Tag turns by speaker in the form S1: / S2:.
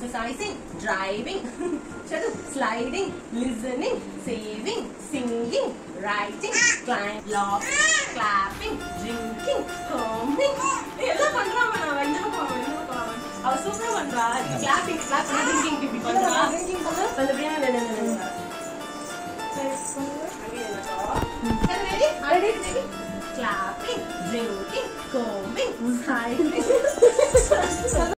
S1: exercising, driving, sliding, listening, saving, singing, writing, climbing, laughing, clapping, drinking, coming. எல்லாம் பண்றாம நான் வந்து அவ சூப்பரா பண்றா. clapping clap பண்ணா drinking இப்படி பண்றா. drinking பண்ணா நல்லபடியா ready? Clapping, drinking, combing, sliding.